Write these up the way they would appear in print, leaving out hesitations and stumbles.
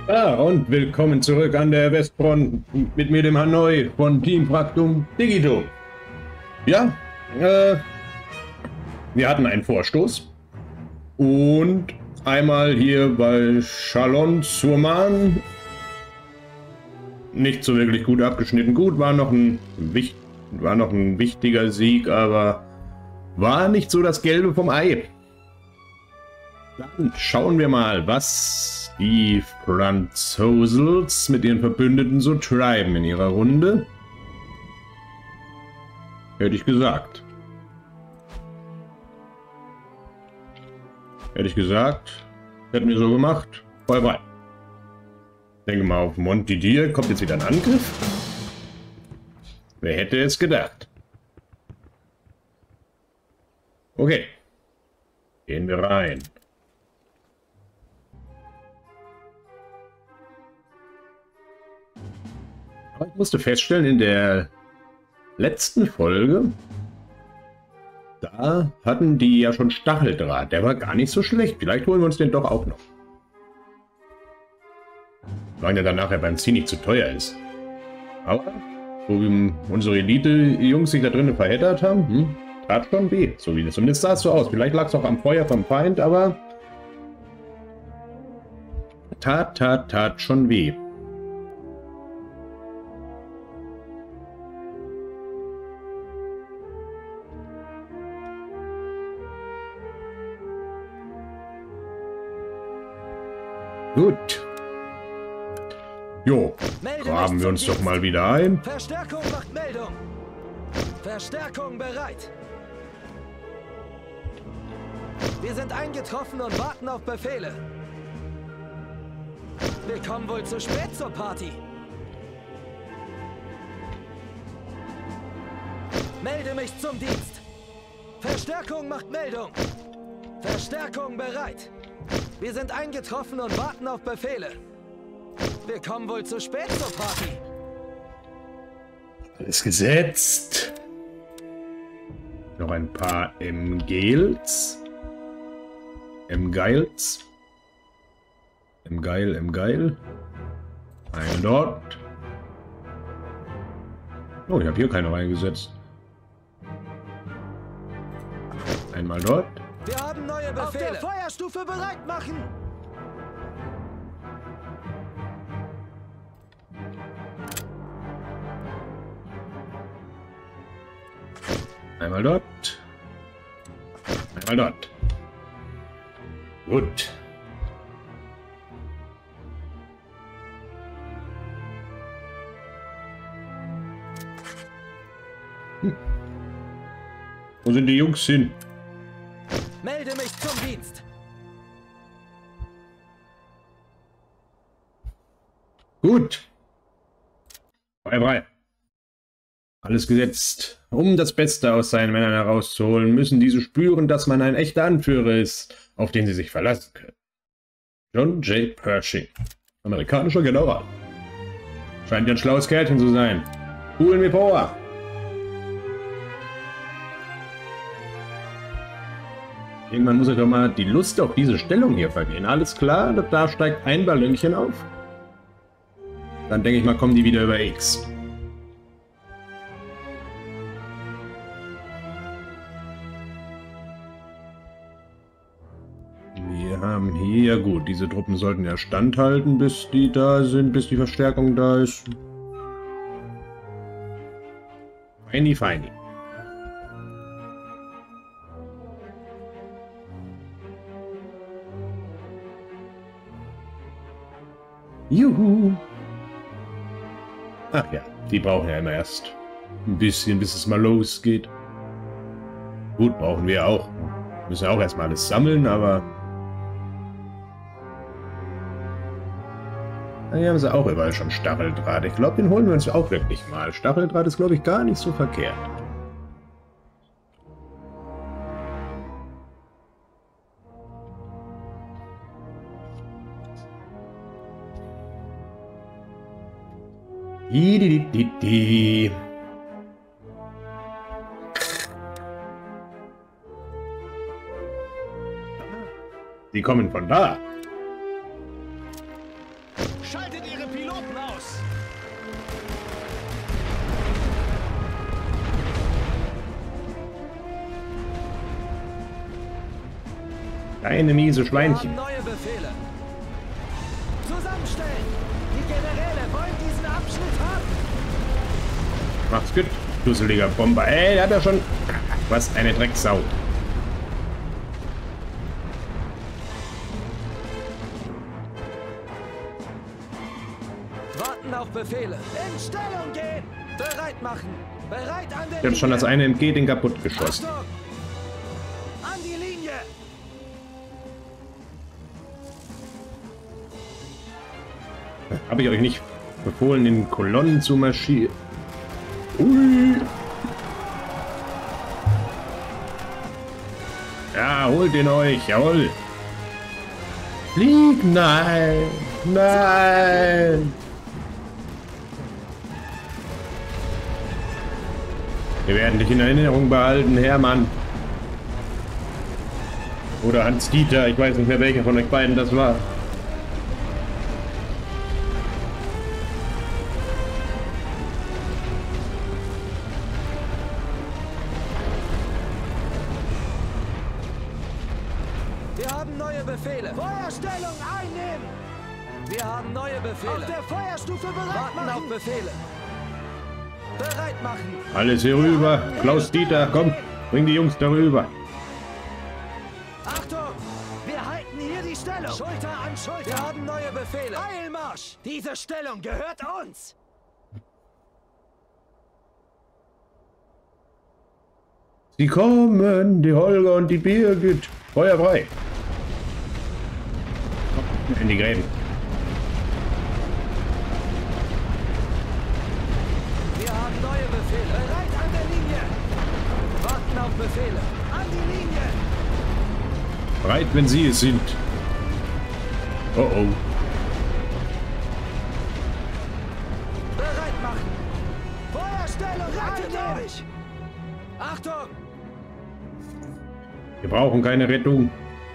Ah, und willkommen zurück an der Westfront mit mir, dem Hanoi von Team Fractum Digito. Ja, wir hatten einen Vorstoß und einmal hier bei Chalon-sur-Marne nicht so wirklich gut abgeschnitten. Gut, war noch ein wichtiger Sieg, aber war nicht so das Gelbe vom Ei. Dann schauen wir mal, was die Franzosen mit ihren Verbündeten so treiben in ihrer Runde. Hätte ich gesagt. Hätten wir so gemacht. Voll frei. Denke mal, auf Montdidier kommt jetzt wieder ein Angriff. Wer hätte es gedacht? Okay. Gehen wir rein. Ich musste feststellen, in der letzten Folge, da hatten die ja schon Stacheldraht. Der war gar nicht so schlecht. Vielleicht holen wir uns den doch auch noch. Solange der dann nachher beim Ziel nicht zu teuer ist. Aber, so wie unsere Elite-Jungs sich da drinnen verheddert haben, tat schon weh. So wie das. Zumindest sah es so aus. Vielleicht lag es auch am Feuer vom Feind, aber tat schon weh. Gut. Jo, graben wir uns doch mal wieder ein. Verstärkung macht Meldung. Verstärkung bereit. Wir sind eingetroffen und warten auf Befehle. Wir kommen wohl zu spät zur Party. Melde mich zum Dienst. Verstärkung macht Meldung. Verstärkung bereit. Wir sind eingetroffen und warten auf Befehle. Wir kommen wohl zu spät zur Party. Alles gesetzt. Noch ein paar M-Geils. M-Geils. M-Geil. Ein dort. Oh, ich habe hier keine reingesetzt. Einmal dort. Wir haben neue Befehle. Auf der Feuerstufe bereit machen. Einmal dort. Einmal dort. Gut. Wo sind die Jungs hin? Melde mich zum Dienst. Gut. Frei. Alles gesetzt. Um das Beste aus seinen Männern herauszuholen, müssen diese spüren, dass man ein echter Anführer ist, auf den sie sich verlassen können. John J. Pershing. Amerikanischer General. Scheint ja ein schlaues Kerlchen zu sein. Holen wir vor. Irgendwann muss ich doch mal die Lust auf diese Stellung hier vergehen. Alles klar, da steigt ein Ballönchen auf. Dann denke ich mal, kommen die wieder über X. Wir haben hier, gut, diese Truppen sollten ja standhalten, bis die da sind, bis die Verstärkung da ist. Feini. Juhu! Ach ja, die brauchen ja immer erst ein bisschen, bis es mal losgeht. Gut, brauchen wir auch. Müssen ja auch erstmal alles sammeln, aber... Hier haben sie auch überall schon Stacheldraht. Ich glaube, den holen wir uns auch wirklich mal. Stacheldraht ist, glaube ich, gar nicht so verkehrt. Die. Die kommen von da. los! Kleine miese Wir Schweinchen. haben neue Befehle. Zusammenstellen! Die Generäle wollen diesen Abschnitt haben! Macht's gut, dusseliger Bomber. Ey, der hat er schon... Was eine Drecksau. Warten auf Befehle. In Stellung gehen! Bereit machen! Bereit an der Ich hab schon das eine MG den kaputt geschossen. Achtung! An die Linie! Habe ich euch nicht befohlen, in Kolonnen zu marschieren? Ui. Ja, holt ihn euch, jawohl. Flieg, nein, nein. Wir werden dich in Erinnerung behalten, Hermann. Oder Hans-Dieter, ich weiß nicht mehr, welcher von euch beiden das war. Wir haben neue Befehle. Feuerstellung einnehmen! Wir haben neue Befehle. Auf der Feuerstufe bereit Warten machen. Auf Befehle. Bereit machen. Alles hier rüber. Klaus-Dieter, komm, bring die Jungs darüber. Achtung! Wir halten hier die Stellung. Schulter an Schulter. Wir haben neue Befehle. Eilmarsch! Diese Stellung gehört uns. Sie kommen, die Holger und die Birgit. Feuer frei. In die Gräben. Wir haben neue Befehle. Bereit an der Linie. Warten auf Befehle. An die Linie. Bereit, wenn Sie es sind. Oh oh. Bereit machen. Feuerstellung einnehmen. Achtung! Wir brauchen keine Rettung.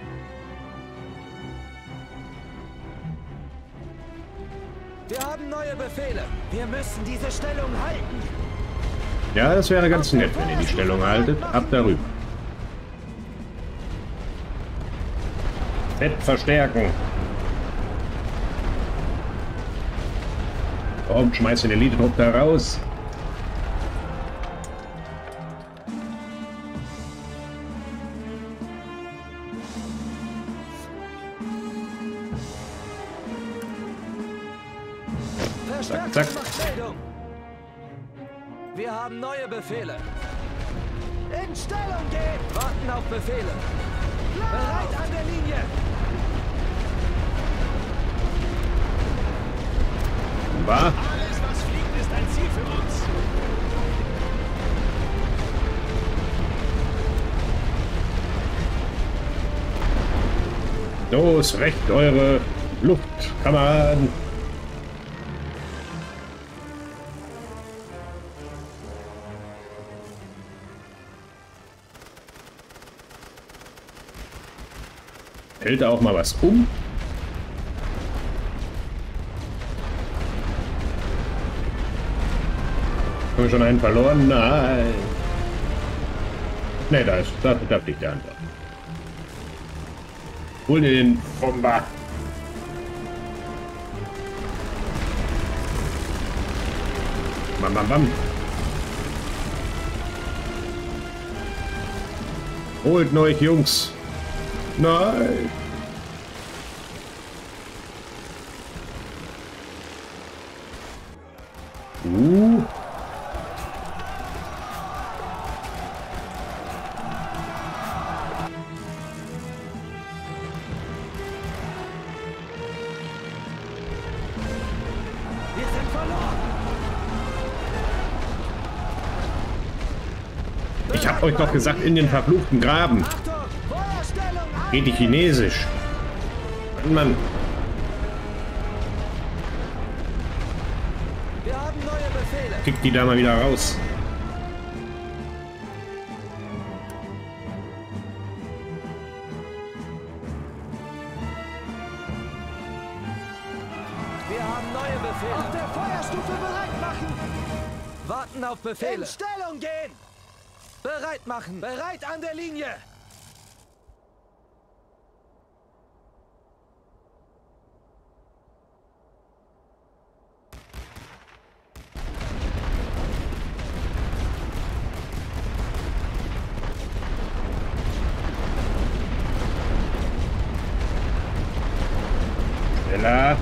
Wir haben neue Befehle. Wir müssen diese Stellung halten. Ja, das wäre ganz nett, wenn ihr die Stellung haltet. Ab darüber. Fett verstärken. Warum schmeißt ihr den Elite-Trupp da raus? Verstärkung Zack. macht Meldung. Wir haben neue Befehle. In Stellung gehen. Warten auf Befehle. Bereit an der Linie. War? Alles, was fliegt, ist ein Ziel für uns. Los, recht eure Luftkameraden. Hält da auch mal was um? Haben wir schon einen verloren? Nein. Ne, da fliegt der andere. Hol dir den Bomber. Bam, bam, bam. Holt euch, Jungs. Nein. Wir sind verloren. Ich hab euch doch gesagt, in den verfluchten Graben. Achtung! Feuerstellung ein. Geht die Chinesisch. Mann. Wir haben neue Befehle. Kickt die da mal wieder raus. Wir haben neue Befehle. Auf der Feuerstufe bereit machen! Warten auf Befehle. In Stellung gehen! Bereit machen. Bereit an der Linie. Schneller.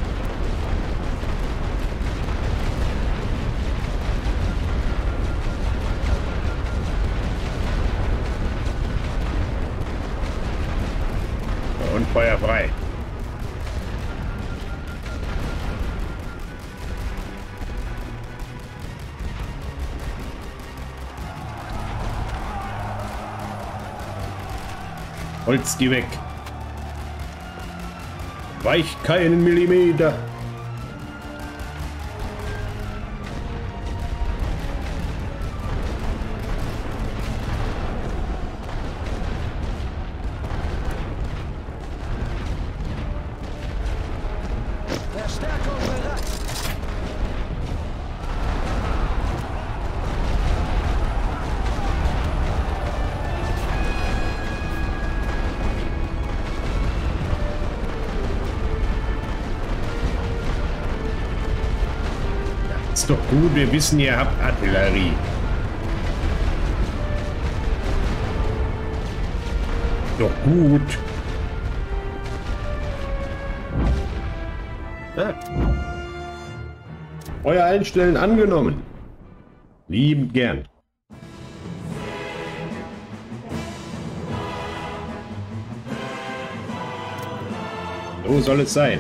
Und Feuer frei. Holz, geh weg. Weicht keinen Millimeter. Verstärkung bereit. Ist doch gut, wir wissen, ihr habt Artillerie. Doch gut. Ja. Feuer einstellen angenommen. Liebend gern. So soll es sein.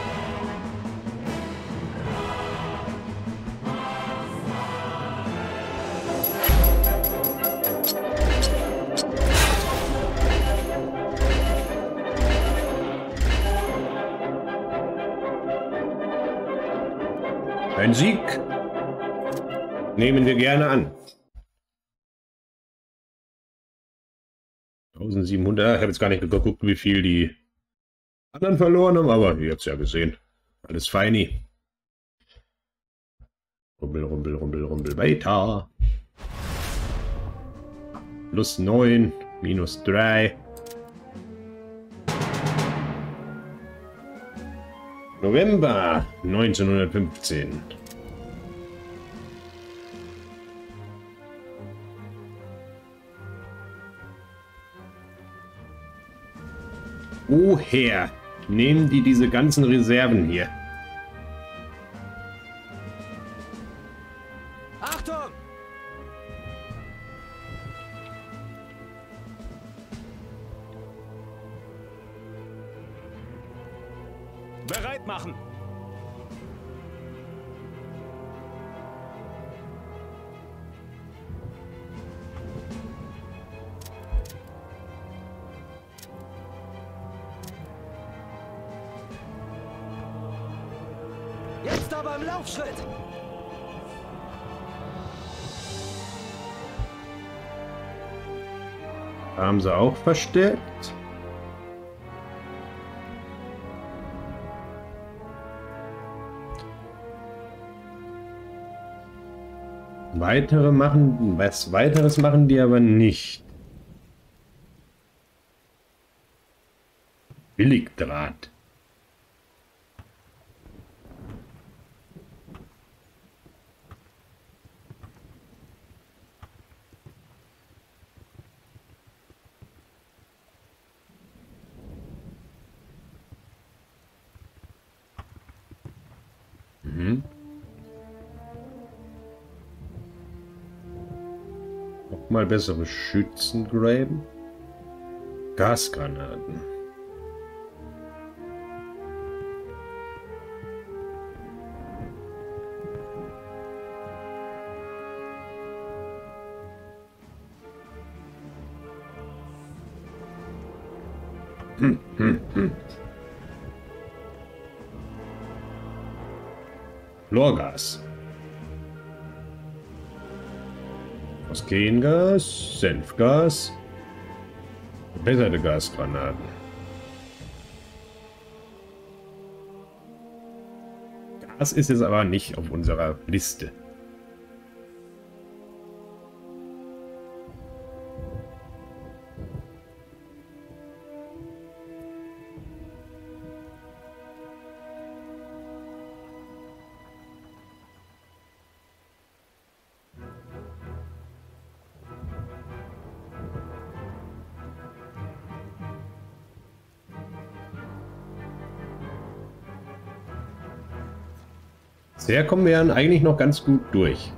Ein Sieg nehmen wir gerne an. 1700. Ich habe jetzt gar nicht geguckt, wie viel die anderen verloren haben, aber ihr habt es ja gesehen. Alles feini. Rumbel, rumbel, rumbel, rumbel weiter. Plus 9, minus 3. November 1915. Woher nehmen die diese ganzen Reserven hier? Achtung! Bereit machen! Jetzt aber im Laufschritt! Haben sie auch verstärkt? Was weiteres machen die aber nicht. Billigdraht. Mal bessere Schützengräben. Gasgranaten. Chlorgas. Phosgengas, Senfgas, verbesserte Gasgranaten. Das ist jetzt aber nicht auf unserer Liste. Bisher kommen wir dann eigentlich noch ganz gut durch.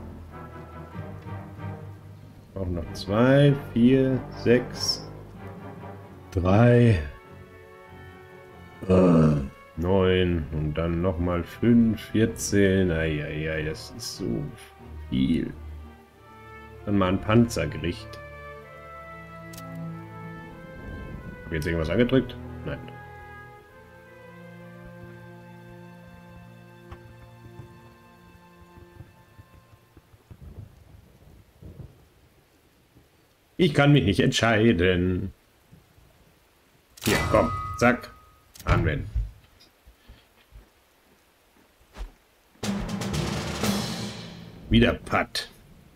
Auch noch 2, 4, 6, 3, 9 und dann nochmal 5, 14. Eieiei, das ist so viel. Dann mal ein Panzergericht. Habe ich jetzt irgendwas angedrückt? Nein. Ich kann mich nicht entscheiden. Hier, komm. Zack. Anwenden. Wieder Putt.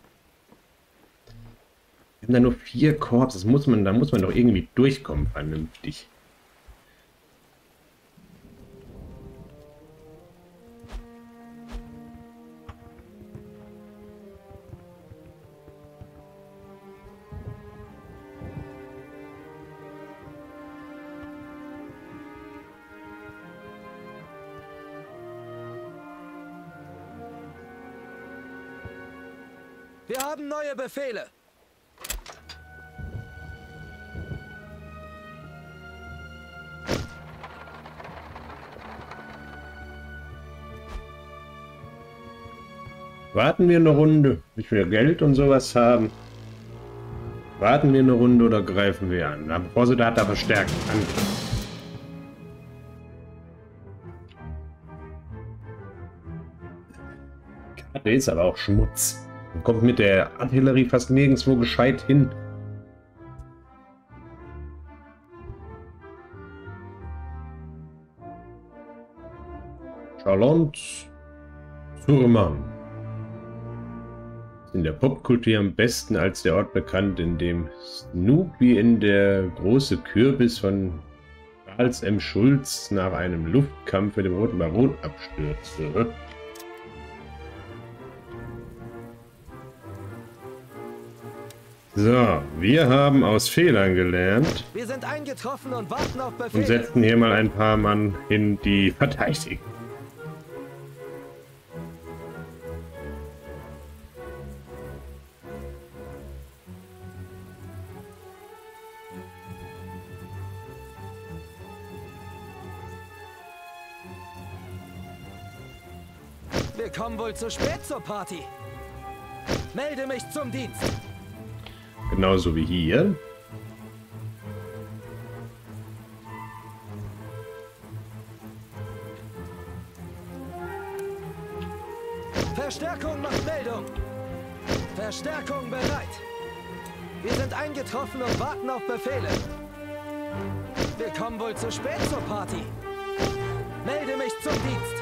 Wir haben da nur 4 Korps. Da muss man doch irgendwie durchkommen, vernünftig. Wir haben neue Befehle. Warten wir eine Runde, bis wir Geld und sowas haben. Warten wir eine Runde oder greifen wir an? Bevor sie da verstärkt angreifen. Der ist aber auch Schmutz. Man kommt mit der Artillerie fast nirgendwo gescheit hin. Charlotte Surman. In der Popkultur am besten als der Ort bekannt, in dem Snoopy in der große Kürbis von Charles M. Schulz nach einem Luftkampf mit dem Roten Baron abstürzte. So, wir haben aus Fehlern gelernt. Wir sind eingetroffen und warten auf Befehle. Und setzen hier mal ein paar Mann hin, die verteidigen. Wir kommen wohl zu spät zur Party. Melde mich zum Dienst. Genauso wie hier. Verstärkung macht Meldung. Verstärkung bereit. Wir sind eingetroffen und warten auf Befehle. Wir kommen wohl zu spät zur Party. Melde mich zum Dienst.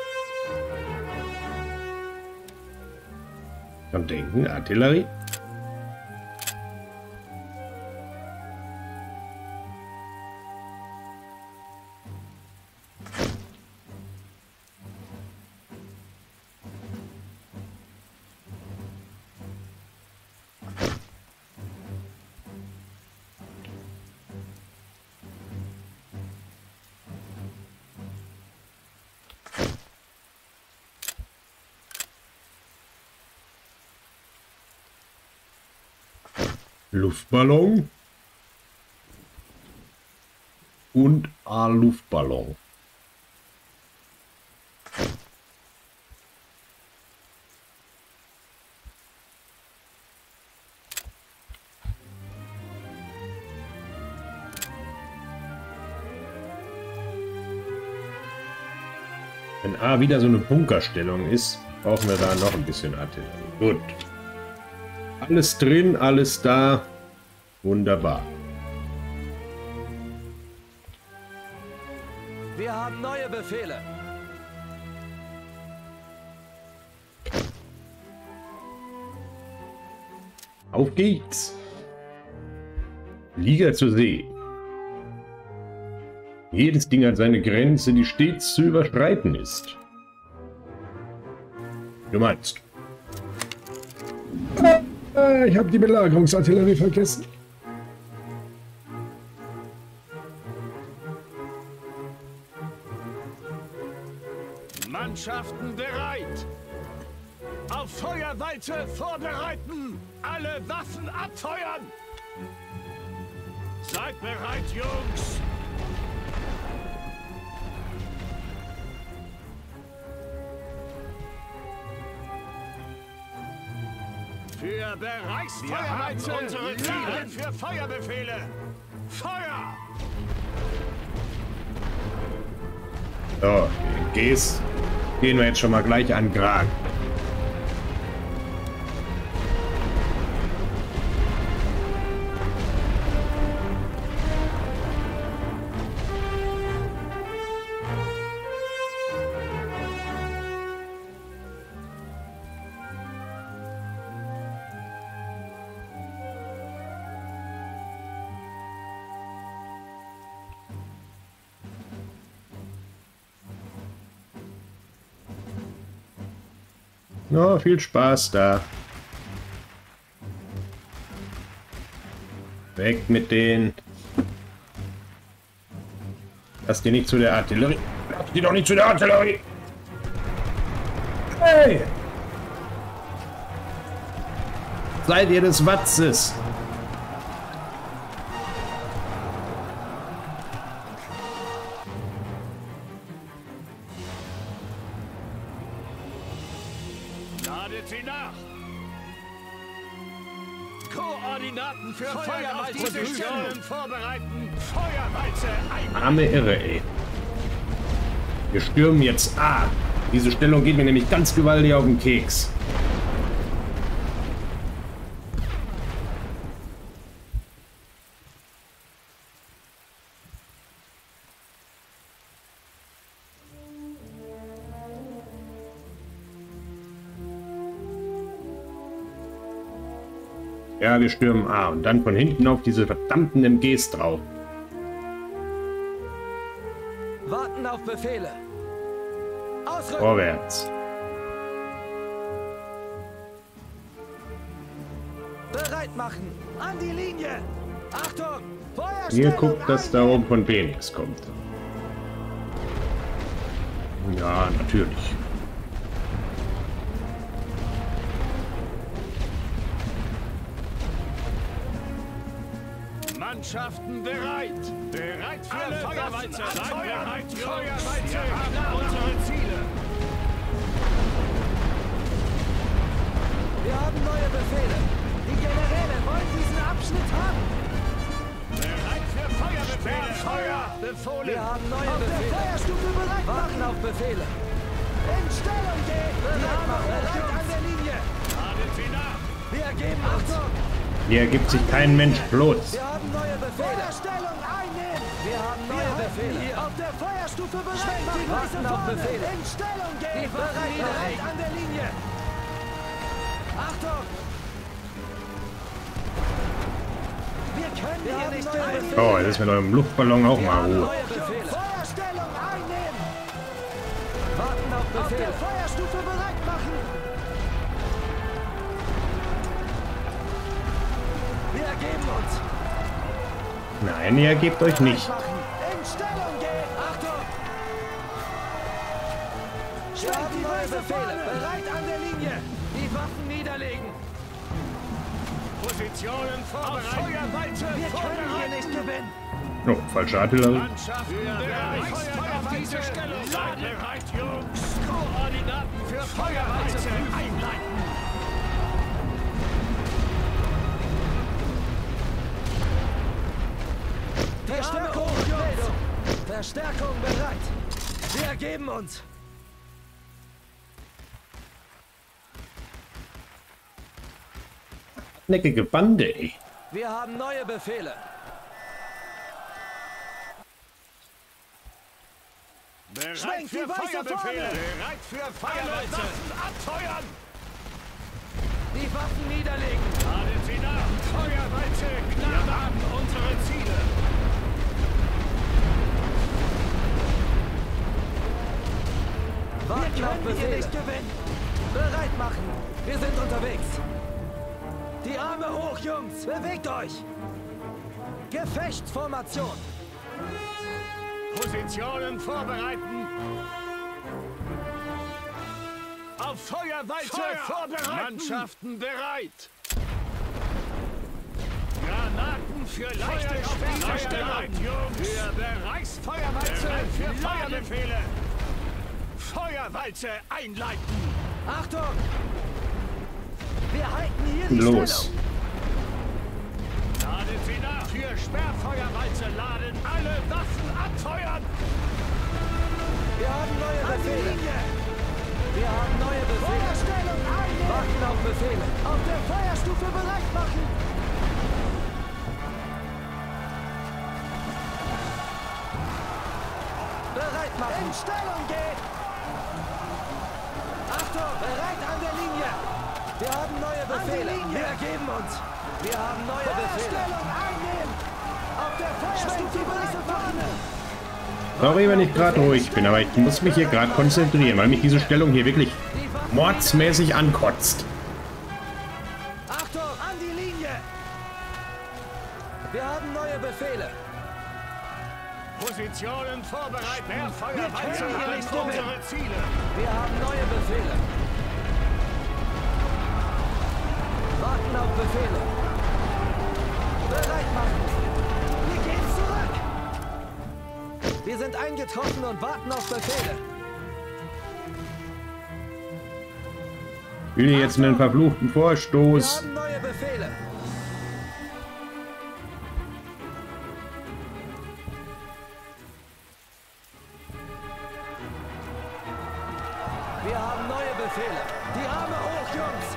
Am Denken, Artillerie. Luftballon und A-Luftballon. Wenn A wieder so eine Bunkerstellung ist, brauchen wir da noch ein bisschen Artillerie. Gut. Alles drin, alles da. Wunderbar. Wir haben neue Befehle. Auf geht's! Flieger zur See. Jedes Ding hat seine Grenze, die stets zu überschreiten ist. Du meinst? Ich habe die Belagerungsartillerie vergessen. Mannschaften bereit! Auf Feuerweite vorbereiten! Alle Waffen abfeuern! Seid bereit, Jungs! Für Bereichsfeuerweite! Unsere Ziele für Feuerbefehle! Feuer! So, gehen wir jetzt schon mal gleich an Grag. Ja, viel Spaß da. Weg mit denen. Lass die nicht zu der Artillerie. Lass die doch nicht zu der Artillerie. Hey! Seid ihr des Watzes? Ladet sie nach! Koordinaten für Feuerweite vorbereiten! Feuerweite ein! Arme Irre, ey. Wir stürmen jetzt A. Diese Stellung geht mir nämlich ganz gewaltig auf den Keks. Ja, wir stürmen A und dann von hinten auf diese verdammten MGs drauf. Warten auf Befehle. Ausrücken. Vorwärts. Bereit machen. An die Linie. Achtung. Ihr Feuerstellung guckt, dass da oben von B nichts kommt. Ja, natürlich. Mannschaften bereit! Bereit für alle Feuerweite! Seid bereit, Feuerweite! Wir haben unsere Ziele! Wir haben neue Befehle. Die Generäle wollen diesen Abschnitt haben. Bereit für Feuerbefehle! Feuer! Befohlen! Wir haben neue Auf Befehle. der Feuerstufe bereit. Warten auf Befehle. In Stellung gehen. Bereit machen. Bereit an der Linie. Ladet sie nach! Wir geben Achtung. Hier ergibt sich kein Mensch bloß. Wir haben neue Befehle. Feuerstellung einnehmen. Wir haben neue Befehle. Hier auf der Feuerstufe bereit! Die warten auf Befehle. In Stellung gehen! Bereit an der Linie. Achtung. Wir können hier nicht gewinnen. Oh, jetzt ist mit eurem Luftballon auch mal Ruhe. Neue Befehle. Feuerstellung einnehmen. Warten auf Befehle. Auf der Feuerstufe bereit machen. Wir ergeben uns. Nein, ihr ergebt euch nicht. In Stellung gehen. Achtung. Wir haben neue Befehle. Bereit an der Linie. Die Waffen niederlegen. Positionen vorbereiten! Feuerweite! Wir können hier nicht gewinnen. Oh, falsche Artillerie. Mannschaften bereit! Feuer auf diese Stellung! Seid bereit, Jungs! Koordinaten für Feuerweite einleiten! Verstärkung! Verstärkung bereit. Wir ergeben uns. Neckige Bande, ey. Wir haben neue Befehle. Bereit Schwenkt die für Weiße Feuerbefehle! vorne! Bereit für Feuerweite! Waffen abfeuern! Die Waffen niederlegen. Ladet sie nach! Feuerwalze, klar haben unsere Ziele. Warten auf Befehle. Nicht gewinnen. Bereit machen. Wir sind unterwegs. Die Arme hoch, Jungs. Bewegt euch. Gefechtsformation. Positionen vorbereiten. Auf Feuerwalze vorbereiten. Mannschaften bereit. Granaten für leichte Speerstellung. Für Bereichsfeuerwalze. Für Feuerbefehle. Feuerwalze einleiten. Achtung! Wir halten hier die Los. Stellung. Laden Sie nach. Für Sperrfeuerwalze laden. Alle Waffen abfeuern. Wir haben neue An die Befehle. Linie. Wir haben neue Befehle. Feuerstellung einnehmen. Warten auf Befehle. Auf der Feuerstufe bereit machen. Bereit machen. In Stellung gehen. Achtung! Bereit an der Linie. Wir haben neue Befehle. Linie. Wir ergeben uns. Wir haben neue Befehle. Feuerstellung einnehmen. Auf der Feuerstufe bereit machen. Sorry, wenn ich gerade ruhig bin, aber ich muss mich hier gerade konzentrieren, weil mich diese Stellung hier wirklich mordsmäßig ankotzt. Achtung! An die Linie. Wir haben neue Befehle. Positionen vorbereiten. Wir Sperrfeuerwalze können hier haben nicht gewinnen. unsere Ziele. Wir haben neue Befehle. Warten auf Befehle. Bereit machen. Wir gehen zurück. Wir sind eingetroffen und warten auf Befehle. Ich will hier jetzt einen verfluchten Wir Vorstoß. haben neue Befehle. Wir haben neue Befehle. Die Arme hoch, Jungs.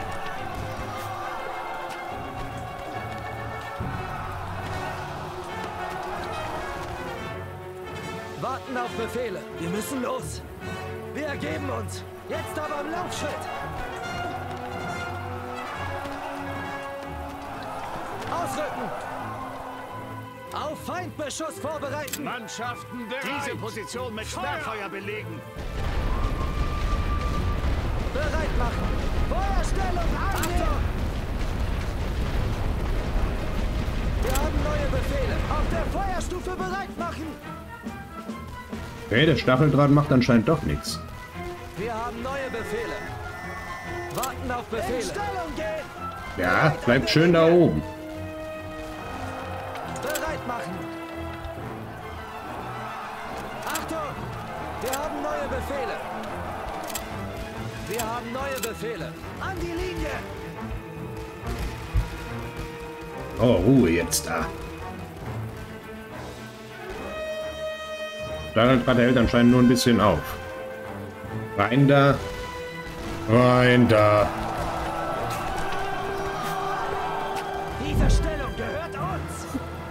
Warten auf Befehle. Wir müssen los. Wir ergeben uns. Jetzt aber im Laufschritt. Ausrücken. Auf Feindbeschuss vorbereiten. Mannschaften bereit. Diese Position mit Sperrfeuer belegen. Bereit machen. Feuerstellung Achtung! Wir haben neue Befehle. Auf der Feuerstufe bereit machen. Okay, der Stacheldraht macht anscheinend doch nichts. Wir haben neue Befehle. Warten auf In Befehle. Stellung gehen. Ja, bleibt schön da oben. Bereit machen. Achtung! Wir haben neue Befehle. Wir haben neue Befehle. An die Linie. Oh, Ruhe jetzt da. Stacheldraht hält anscheinend nur ein bisschen auf. Rein da. Rein da. Diese Stellung gehört uns.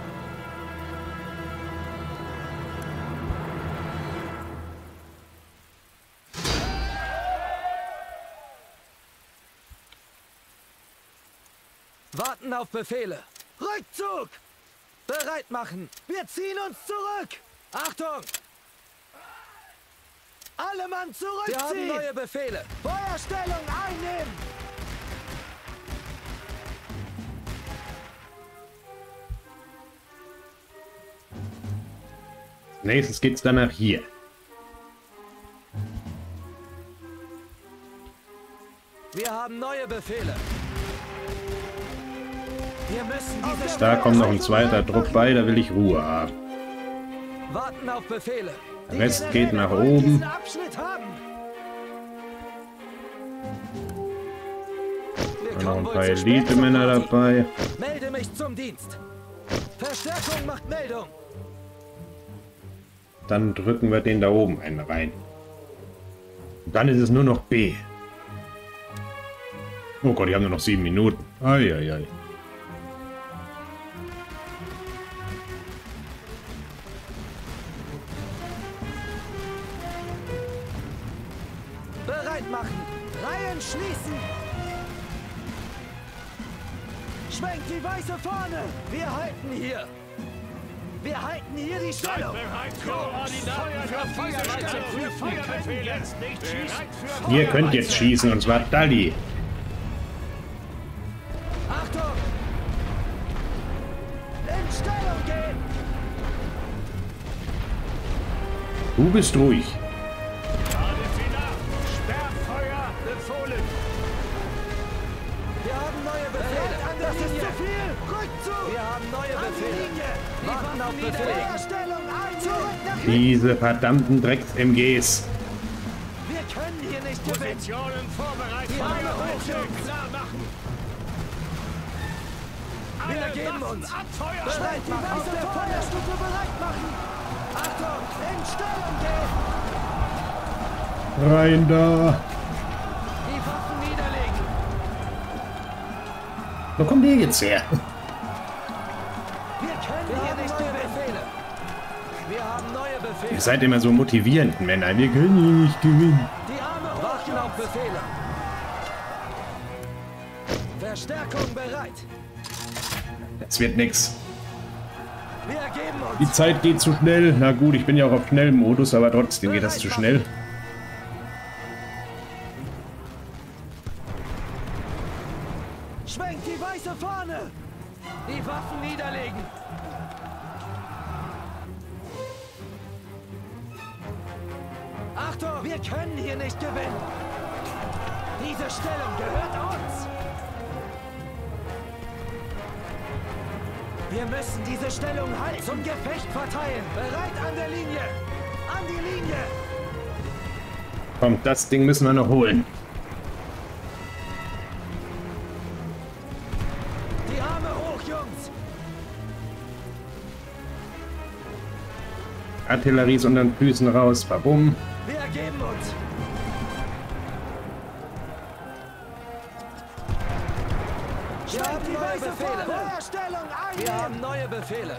Warten auf Befehle. Rückzug. Bereit machen. Wir ziehen uns zurück. Achtung! Alle Mann Wir haben zurückziehen. neue Befehle. Feuerstellung einnehmen. Nächstes geht's dann nach hier. Wir haben neue Befehle. Wir müssen diese Da kommt noch ein zweiter Druck bei, da will ich Ruhe haben. Warten auf Befehle. Der Rest Die geht Generäle nach wollen oben. diesen Abschnitt haben. Wir Und noch kommen ein wohl paar zu spät Elite-Männer zur Party. dabei. Melde mich zum Dienst. Verstärkung macht Meldung. Dann drücken wir den da oben einen rein. Und dann ist es nur noch B. Oh Gott, die haben nur noch 7 Minuten. Eieiei. Bereit machen. Reihen schließen. Schwenkt die weiße Fahne! Wir halten hier! Wir halten hier die Stellung! Bereit, Koordinaten für Feuerweite! Für Feuerbefehle! Jetzt nicht schießen! Ihr könnt jetzt schießen, und zwar Dalli. Achtung! In Stellung gehen! Du bist ruhig. Sperrfeuer befohlen! Wir haben neue Befehle! Das ist zu viel! Rückt zu! Wir haben neue Befehle! Warten auf Befehle! Stellung ein! Zurück nach hinten! Diese verdammten Drecks-MGs. Wir können hier nicht gewinnen! Positionen vorbereitet! Die Arme hoch, Feuerweite Jungs! klar machen! Wir Alle ergeben Waffen uns! abfeuern! Bereit machen! Auf der Feuerstufe bereit machen! Achtung! In Stellung gehen! Rein da. Die Waffen niederlegen! Wo kommt ihr jetzt her? Wir können hier nicht gewinnen! Wir haben neue Befehle! Ihr seid immer so motivierend, Männer. Wir können hier nicht gewinnen. Die Arme hoch! Warten auf Befehle! Verstärkung bereit! Es wird nix. Wir ergeben uns! Die Zeit geht zu schnell. Na gut, ich bin ja auch auf Schnellmodus, aber trotzdem geht das zu schnell. Schwenkt die weiße Fahne! Die Waffen niederlegen! Achtung! Wir können hier nicht gewinnen! Diese Stellung gehört uns! Wir müssen diese Stellung halten! Zum Gefecht verteilen! Bereit an der Linie! An die Linie! Komm, das Ding müssen wir noch holen. Die Arme hoch, Jungs! Artillerie ist unter den Füßen raus. Babum. Wir ergeben uns! Wir haben neue Befehle! Feuerstellung ein! Wir haben neue Befehle!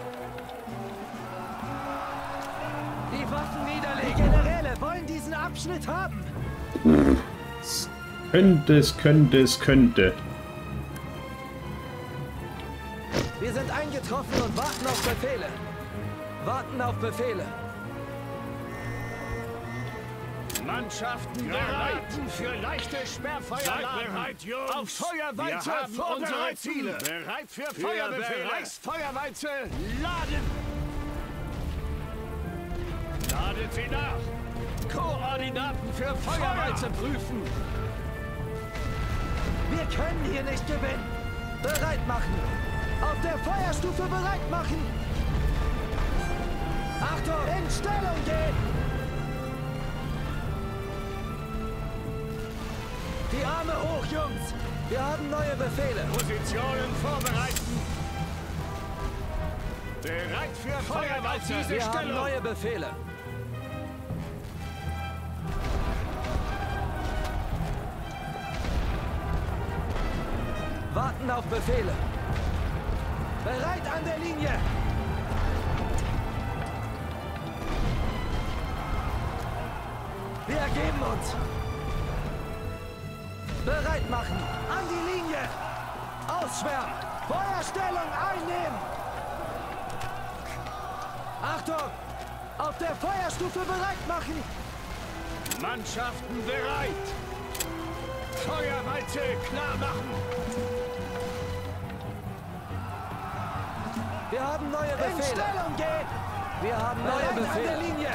Die Waffen niederlegen! Die Generäle wollen diesen Abschnitt haben! Könnte. Wir sind eingetroffen und warten auf Befehle! Warten auf Befehle! Mannschaften bereit für leichte Sperrfeuerladen. Bereit, Jungs. Auf Feuerweite wir haben unsere Ziele. Bereit für Feuerbefehle. Feuerweite laden. Ladet sie nach. Koordinaten für Feuerweite prüfen. Wir können hier nicht gewinnen! Bereit machen! Auf der Feuerstufe bereit machen! Achtung! In Stellung gehen! Die Arme hoch, Jungs! Wir haben neue Befehle! Positionen vorbereiten. Bereit für Feuerweite. Wir haben neue Befehle! Warten auf Befehle! Bereit an der Linie! Wir ergeben uns! Bereit machen! An die Linie! Ausschwärmen! Feuerstellung einnehmen! Achtung! Auf der Feuerstufe bereit machen! Mannschaften bereit. Feuerweite klar machen. Wir haben neue Befehle! In Stellung gehen! Wir haben neue Befehle! An der Linie!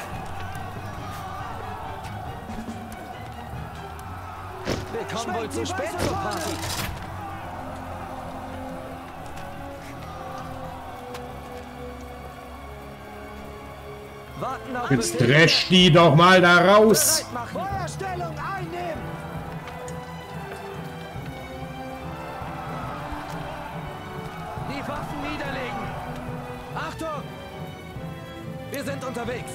Wir kommen wohl zu spät zur Party! Warten auf Jetzt Befehle! dresch die doch mal da raus. Bereit machen! Feuerstellung einnehmen! Die Waffen niederlegen! Achtung! Wir sind unterwegs!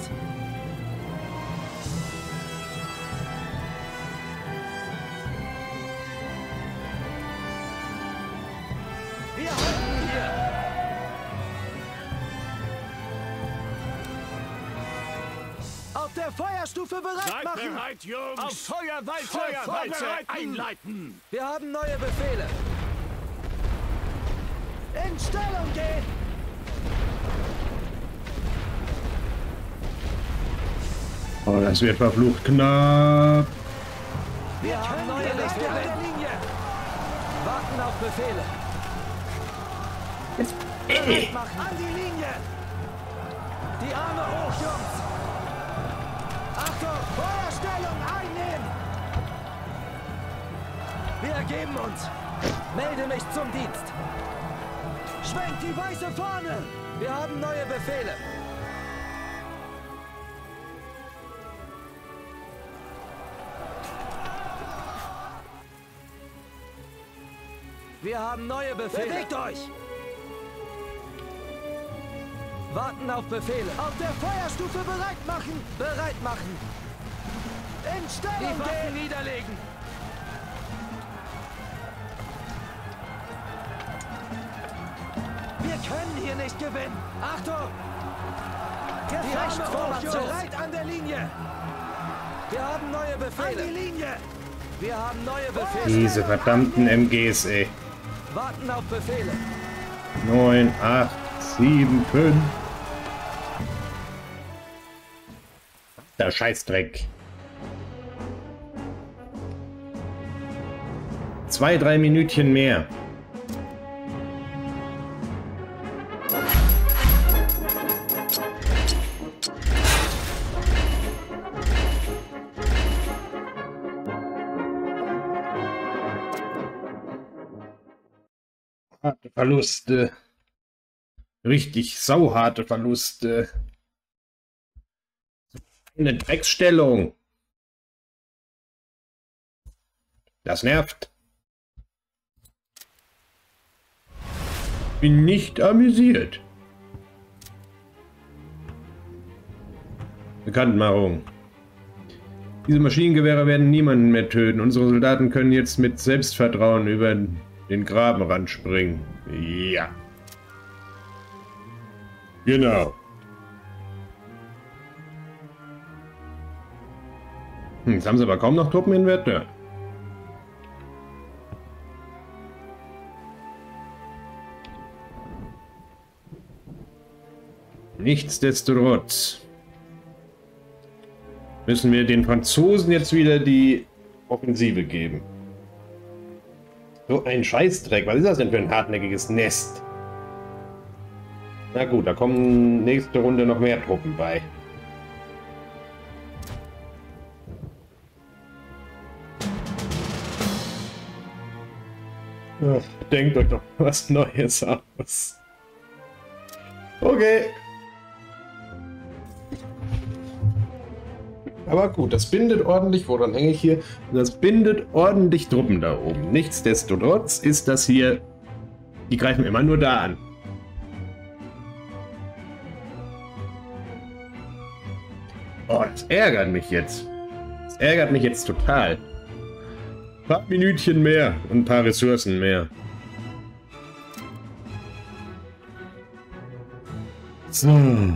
Wir halten hier! Auf der Feuerstufe bereit Seid machen! bereit, Jungs. Auf Feuerweite einleiten. Wir haben neue Befehle! In Stellung gehen! Oh, das wird verflucht knapp. Wir haben neue Lichter an der Linie. Warten auf Befehle. Machen an die Linie. Die Arme hoch, Jungs. Achtung, Feuerstellung einnehmen. Wir ergeben uns. Melde mich zum Dienst. Schwenkt die weiße Fahne. Wir haben neue Befehle. Wir haben neue Befehle. Bewegt euch! Warten auf Befehle. Auf der Feuerstufe bereit machen! Bereit machen! In Stellung gehen! Niederlegen! Wir können hier nicht gewinnen! Achtung! Gefechtsformation! Bereit an der Linie! Wir haben neue Befehle! An die Linie! Wir haben neue Befehle! Diese verdammten MGs, ey. Warten auf Befehle! 9, 8, 7, 5. Der Scheißdreck. 2, 3 Minütchen mehr. Harte Verluste. Richtig sauharte Verluste. Eine Drecksstellung. Das nervt. Bin nicht amüsiert. Bekanntmachung. Diese Maschinengewehre werden niemanden mehr töten. Unsere Soldaten können jetzt mit Selbstvertrauen über den Grabenrand springen. Ja. Genau. Jetzt haben sie aber kaum noch Truppen in Wette. Nichtsdestotrotz müssen wir den Franzosen jetzt wieder die Offensive geben. So ein Scheißdreck. Was ist das denn für ein hartnäckiges Nest? Na gut, da kommen nächste Runde noch mehr Truppen bei. Ach, denkt euch doch was Neues aus. Okay. Aber gut, das bindet ordentlich, woran hänge ich hier? Das bindet ordentlich Truppen da oben. Nichtsdestotrotz ist das hier, die greifen immer nur da an. Oh, das ärgert mich jetzt. Das ärgert mich jetzt total. Ein paar Minütchen mehr und ein paar Ressourcen mehr. So.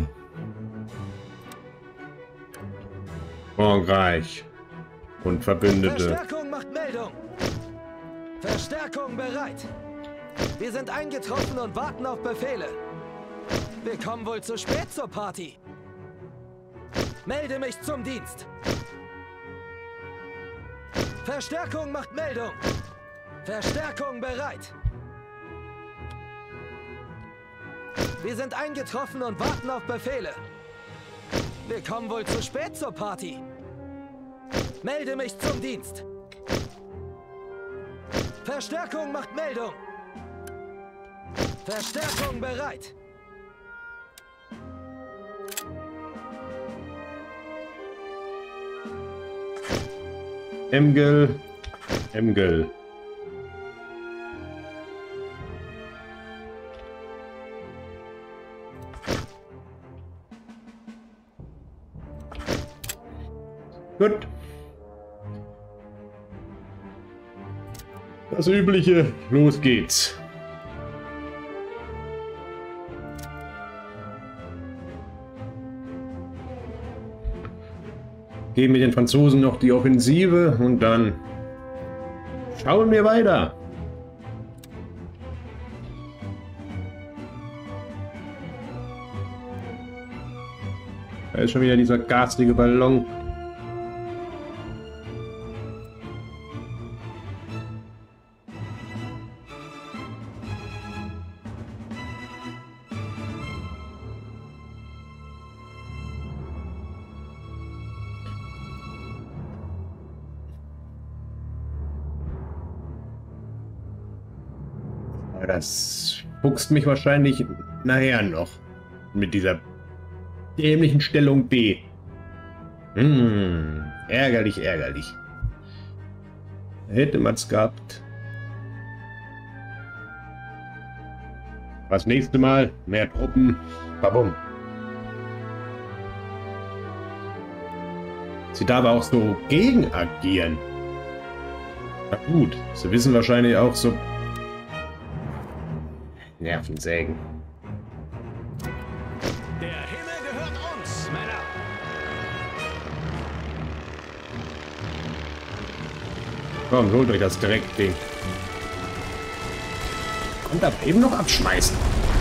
Frankreich und Verbündete. Verstärkung macht Meldung. Verstärkung bereit. Wir sind eingetroffen und warten auf Befehle. Wir kommen wohl zu spät zur Party. Melde mich zum Dienst. Verstärkung macht Meldung. Verstärkung bereit. Wir sind eingetroffen und warten auf Befehle. Wir kommen wohl zu spät zur Party. Melde mich zum Dienst. Verstärkung macht Meldung. Verstärkung bereit. Emgel. Emgel. Gut. Das Übliche. Los geht's. Geben wir den Franzosen noch die Offensive und dann schauen wir weiter. Da ist schon wieder dieser garstige Ballon. Das fuchst mich wahrscheinlich nachher noch mit dieser dämlichen Stellung B. Ärgerlich, ärgerlich. Hätte man es gehabt. Das nächste Mal mehr Truppen. Babum. Sie darf auch so gegen agieren. Na gut, sie wissen wahrscheinlich auch so Nervensägen. Der Himmel gehört uns, Männer. Komm, holt euch das Dreckding. Kommt aber eben noch abschmeißen.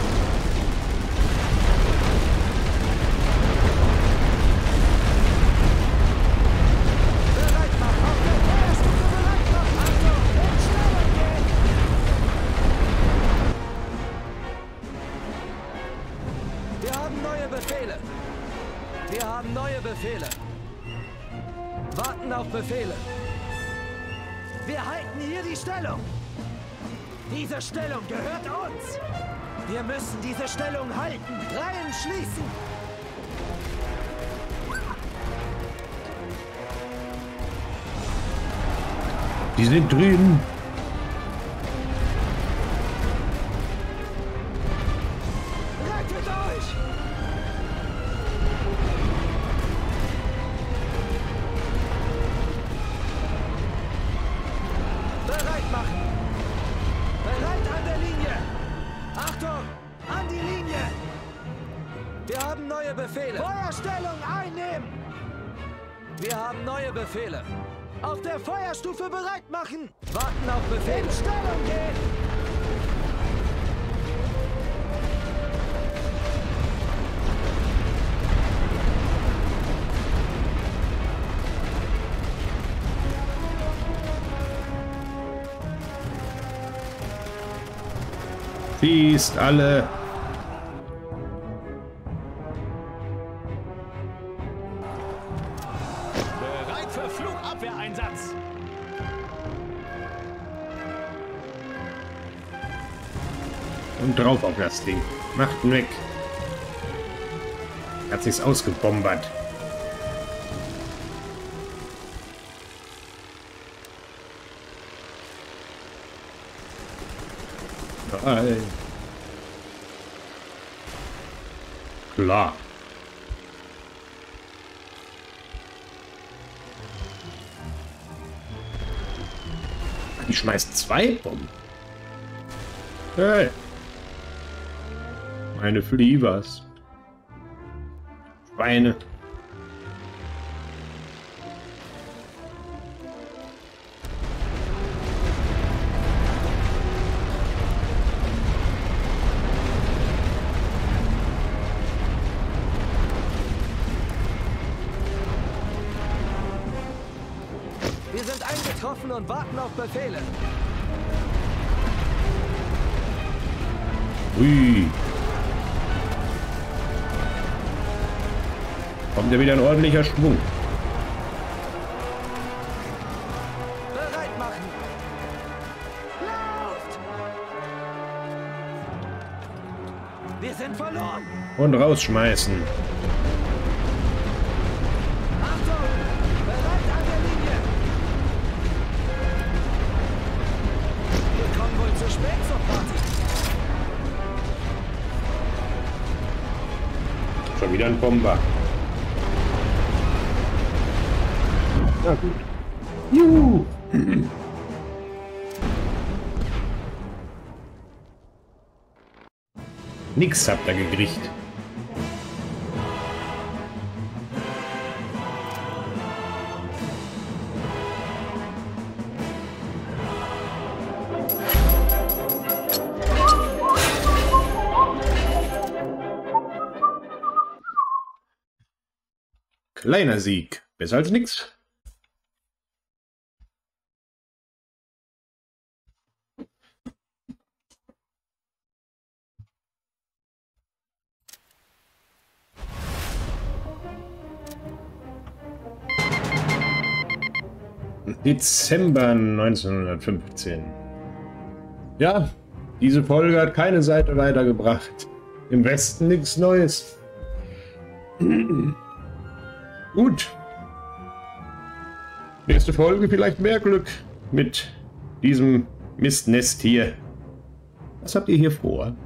Bereit machen! Auf der Feuerstufe bereit machen! Achtung! In Stellung gehen! Wir haben neue Befehle. Wir haben neue Befehle. Warten auf Befehle. Wir halten hier die Stellung. Diese Stellung gehört uns. Wir müssen diese Stellung halten. Reihen schließen. Die sind drüben. Rettet euch! Bereit machen! Bereit an der Linie! Achtung! An die Linie! Wir haben neue Befehle! Feuerstellung einnehmen! Wir haben neue Befehle! Auf der Feuerstufe bereit machen! Warten auf Befehle! In Stellung gehen! Schießt alle. Bereit für Flugabwehreinsatz. Und drauf auf das Ding. Macht ihn weg. Hat sich's ausgebombert. Nein. Klar. Die schmeißt 2 Bomben. Hey. Meine Flievers. Schweine. Wir sind eingetroffen und warten auf Befehle. Ui. Kommt ja wieder ein ordentlicher Schwung. Bereit machen! Lauft! Wir sind verloren! Und rausschmeißen. Achtung! Bereit an der Linie! Wir kommen wohl zu spät zur Party. Schon wieder ein Bomber. Na gut. Juhu. Nix habt ihr gekriegt. kleiner Sieg. Besser als nichts. Dezember 1915. Ja, diese Folge hat keine Seite weitergebracht. Im Westen nichts Neues. Gut. Nächste Folge vielleicht mehr Glück mit diesem Mistnest hier. Was habt ihr hier vor?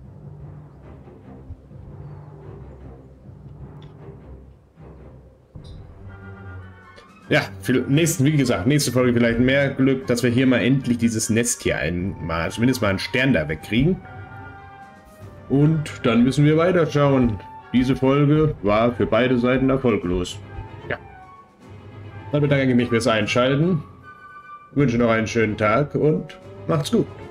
Ja, wie gesagt, nächste Folge vielleicht mehr Glück, dass wir hier mal endlich dieses Nest hier zumindest mal einen Stern da wegkriegen. Und dann müssen wir weiterschauen. Diese Folge war für beide Seiten erfolglos. Ja. Dann bedanke ich mich fürs Einschalten. Wünsche noch einen schönen Tag und macht's gut.